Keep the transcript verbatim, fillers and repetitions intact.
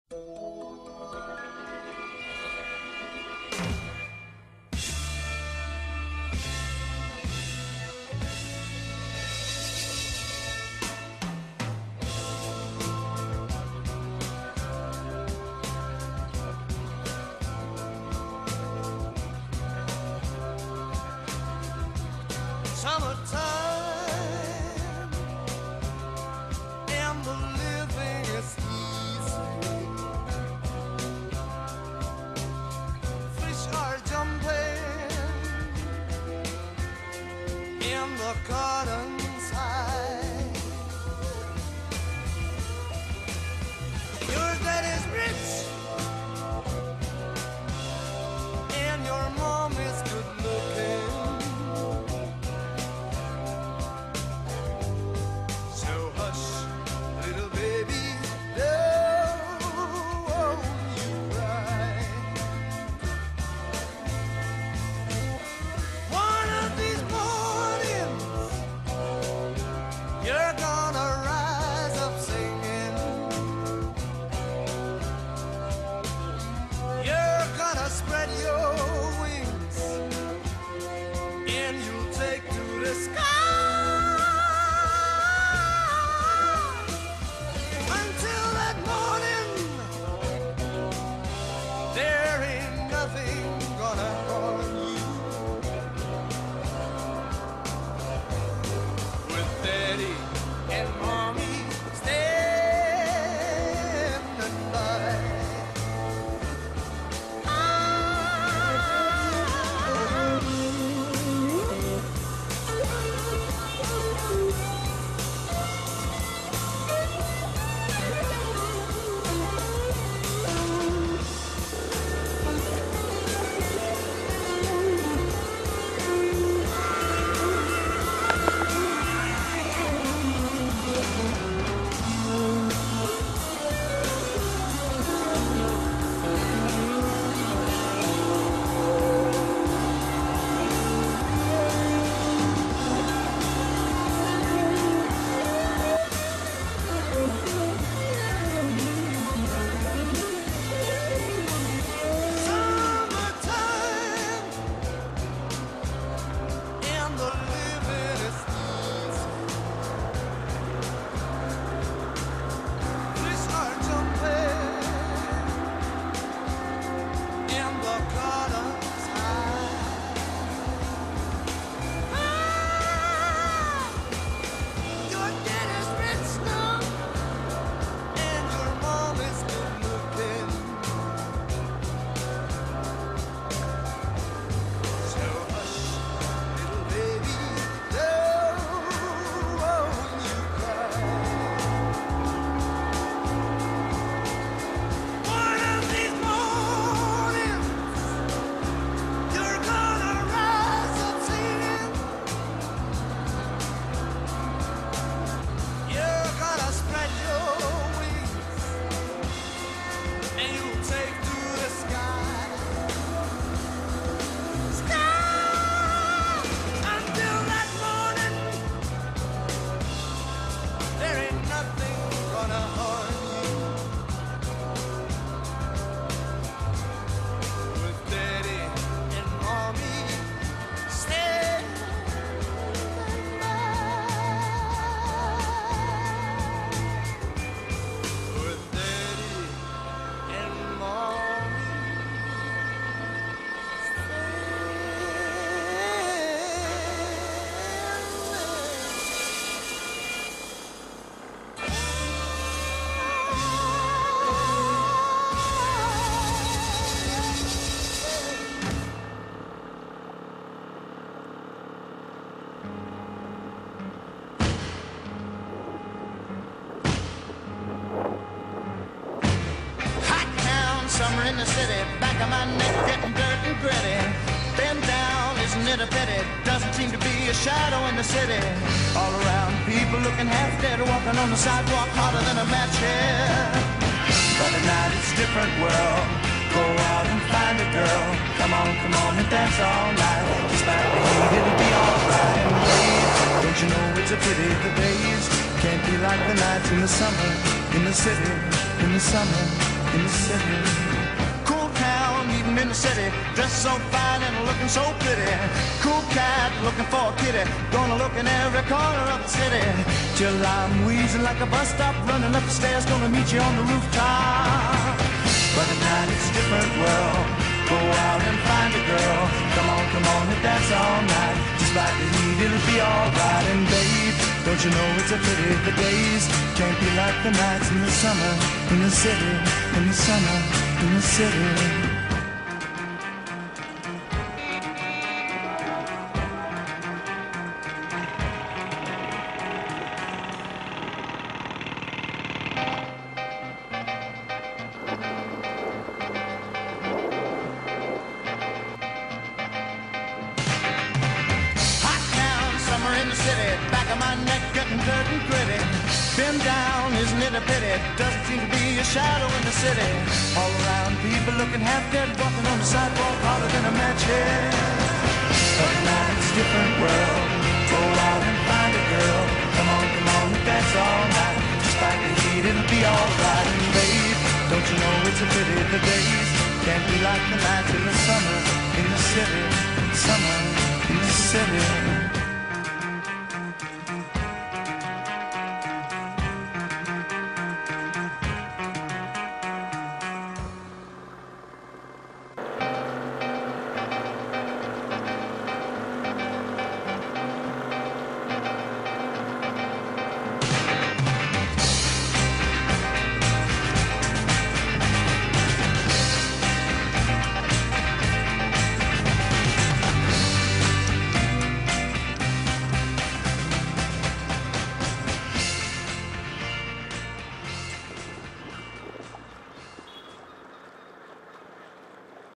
in the city, back of my neck getting dirt and gritty. Bend down, isn't it a pity? Doesn't seem to be a shadow in the city. All around, people looking half dead, walking on the sidewalk hotter than a match head. But at night it's a different world. Go out and find a girl. Come on, come on and dance all night. Despite the heat, it'll be alright. Don't you know it's a pity the days can't be like the nights in the summer, in the city, in the summer. in the city. Cool town, eating in the city, dressed so fine and looking so pretty. Cool cat looking for a kitty, gonna look in every corner of the city. Till I'm wheezing like a bus stop, running up the stairs, gonna meet you on the rooftop. But at night it's a different world. Go out and find a girl. Come on, come on and dance all night. Just like the heat, it'll be alright. And babe, don't you know it's a pity the days can't be like the nights in the summer, in the city, in the summer, in the city. In the city, back of my neck getting dirt and gritty. Been down, isn't it a pity? Doesn't seem to be a shadow in the city. All around, people looking half dead, walking on the sidewalk harder than a match head. But now it's a different world. Go out and find a girl. Come on, come on, dance all night. Just like the heat, it'll be alright. And babe, don't you know it's a pity the days can't be like the nights in the summer in the city, summer in the city.